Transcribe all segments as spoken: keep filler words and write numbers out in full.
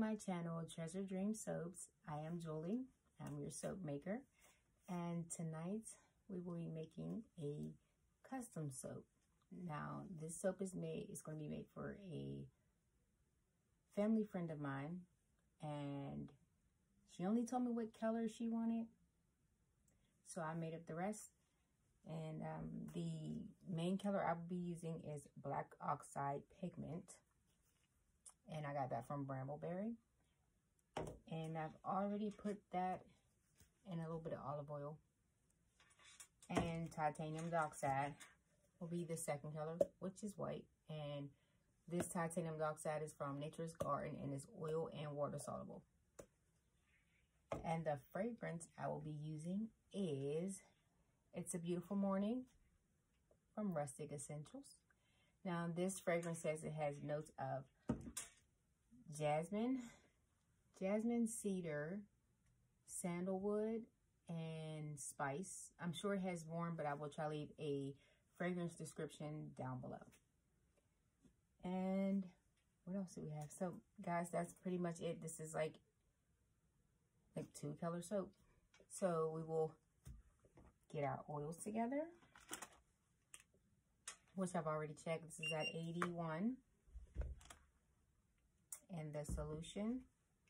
my channel, Treasure Dream Soaps. I am Julie. I'm your soap maker. And tonight we will be making a custom soap. Now, this soap is made, it's going to be made for a family friend of mine. And she only told me what color she wanted. So I made up the rest. And um, the main color I will be using is black oxide pigment. And I got that from Brambleberry. And I've already put that in a little bit of olive oil. And titanium dioxide will be the second color, which is white. And this titanium dioxide is from Nature's Garden and is oil and water soluble. And the fragrance I will be using is It's a Beautiful Morning from Rustic Essentials. Now, this fragrance says it has notes of jasmine, jasmine, cedar, sandalwood, and spice. I'm sure it has warm, but I will try to leave a fragrance description down below. And what else do we have? So, guys, that's pretty much it. This is like, like two color soap. So, we will get our oils together, which I've already checked. This is at eighty-one. And the solution,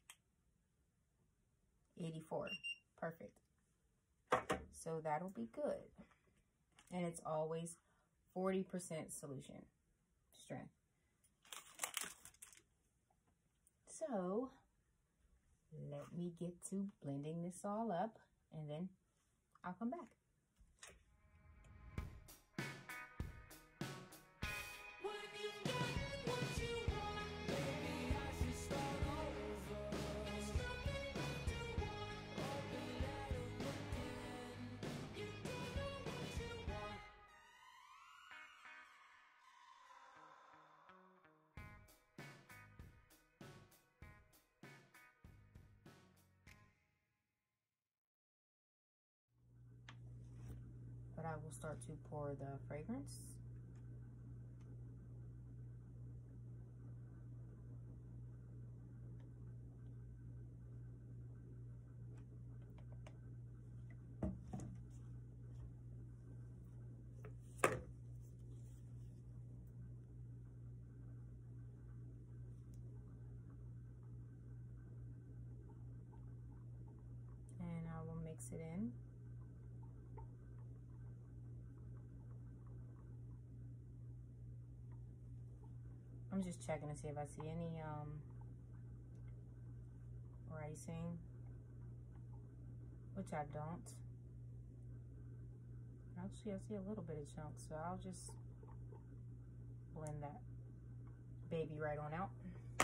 eighty-four. Perfect. So that'll be good. And it's always forty percent solution strength. So let me get to blending this all up, and then I'll come back. But I will start to pour the fragrance. And I will mix it in. I'm just checking to see if I see any um, ricing, which I don't. Actually, I see a little bit of chunks, so I'll just blend that baby right on out.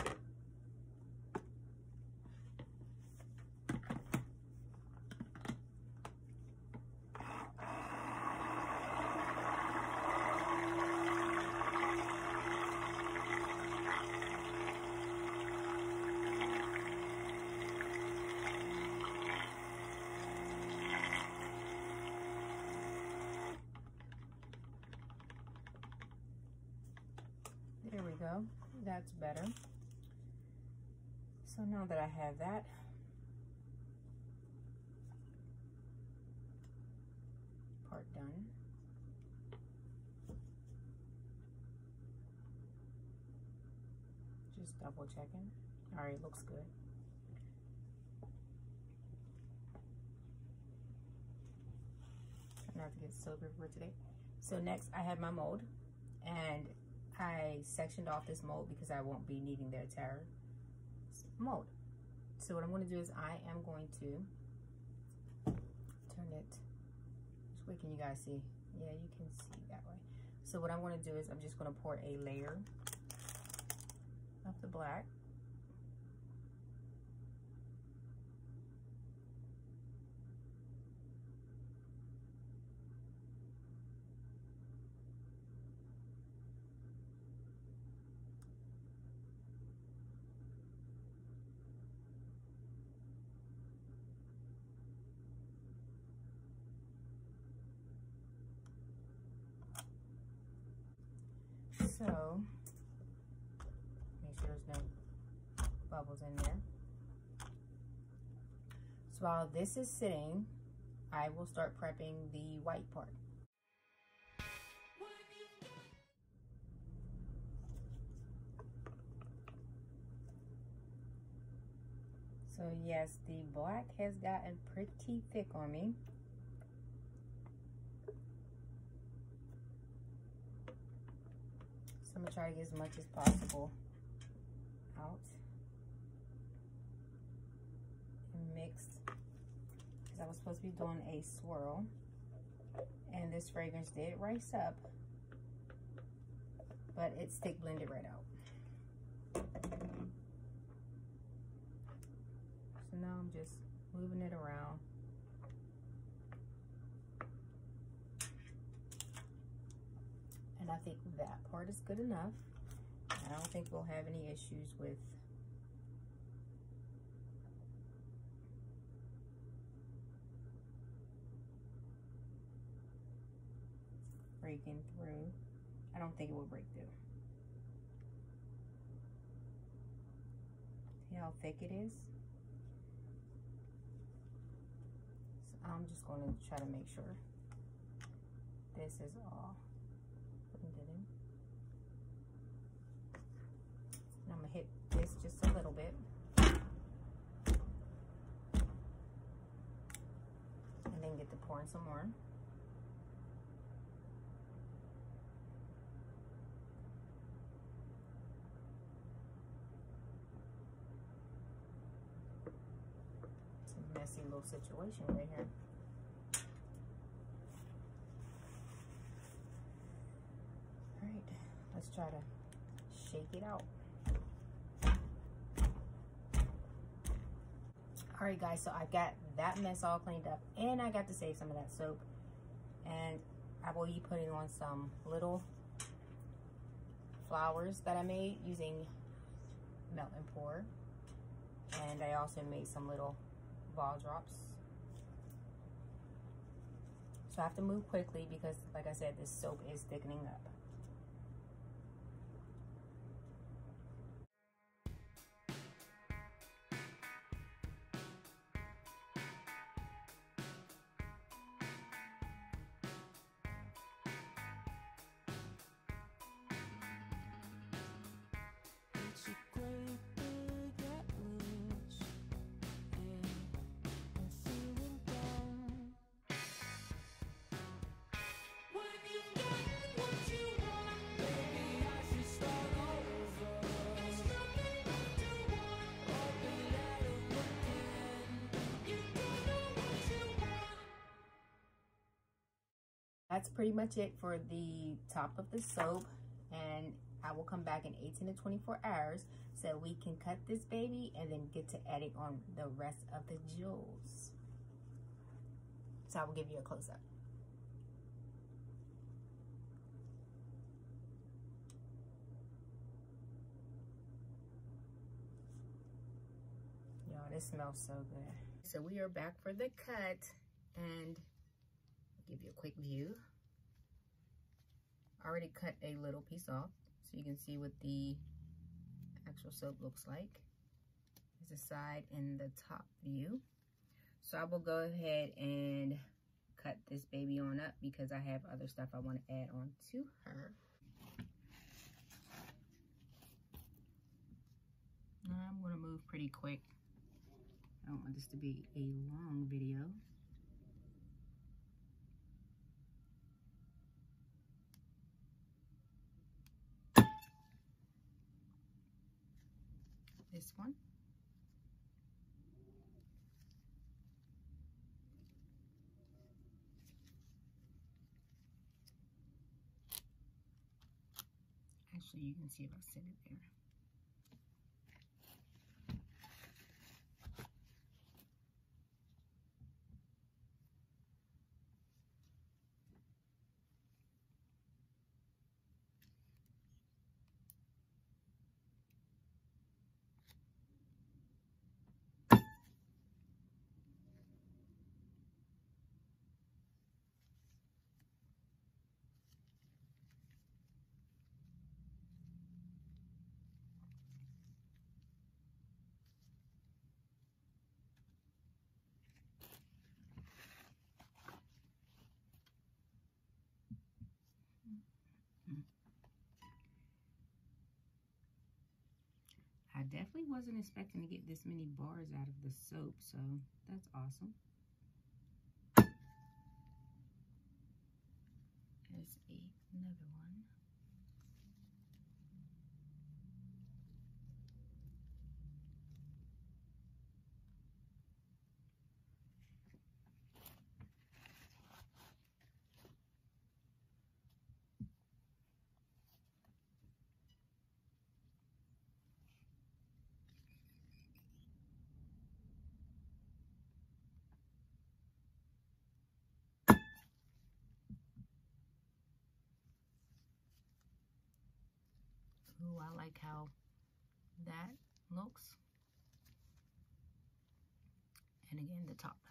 There we go. That's better. So now that I have that, part done, just double checking. All right, looks good. Try not to get sober for today. So next I have my mold, and I sectioned off this mold because I won't be needing the entire mold. So what I'm going to do is I am going to turn it, which way can you guys see? Yeah, you can see that way. So what I'm going to do is I'm just going to pour a layer of the black. So make sure there's no bubbles in there. So while this is sitting, I will start prepping the white part. So yes, the black has gotten pretty thick on me. So I'm gonna try to get as much as possible out and mixed, because I was supposed to be doing a swirl, and this fragrance did rise up, but it stick blended right out. So now I'm just moving it around. And I think that part is good enough. I don't think we'll have any issues with breaking through. I don't think it will break through. See how thick it is? So I'm just going to try to make sure this is all blended in. And I'm going to hit this just a little bit. And then get to pouring some more. Messy little situation right here. All right, let's try to shake it out. All right, guys, so I got that mess all cleaned up, and I got to save some of that soap, and I will be putting on some little flowers that I made using melt and pour, and I also made some little ball drops. So I have to move quickly because, like I said, this soap is thickening up. That's pretty much it for the top of the soap, and I will come back in eighteen to twenty-four hours so we can cut this baby and then get to adding on the rest of the jewels. So I will give you a close-up. Y'all, this smells so good. So we are back for the cut, and give you a quick view. I already cut a little piece off so you can see what the actual soap looks like. There's a side and the top view. So I will go ahead and cut this baby on up because I have other stuff I want to add on to her. I'm going to move pretty quick. I don't want this to be a long video. This one. Actually, you can see if I set it there. definitely wasn't expecting to get this many bars out of the soap, so that's awesome. There's a, another one. Ooh, I like how that looks. And again, the top.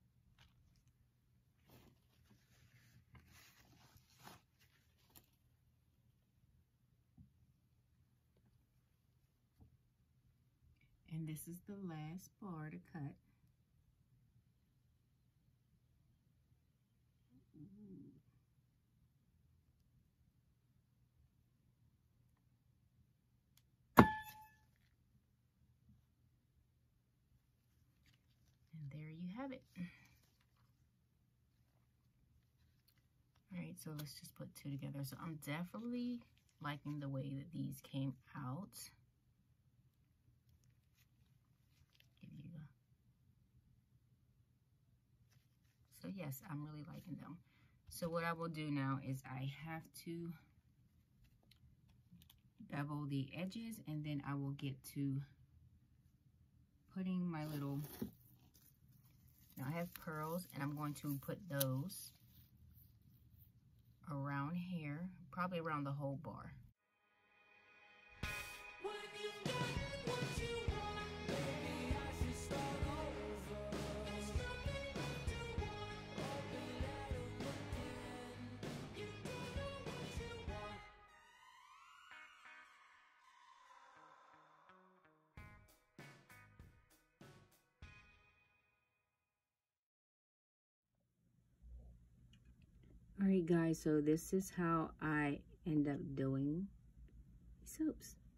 And this is the last bar to cut. Ooh. And there you have it. All right, so let's just put two together. So I'm definitely liking the way that these came out. Give you a... So yes, I'm really liking them. So what I will do now is I have to bevel the edges, and then I will get to putting my little... Now I have pearls, and I'm going to put those around here, probably around the whole bar. Alright guys, so this is how I end up doing soaps.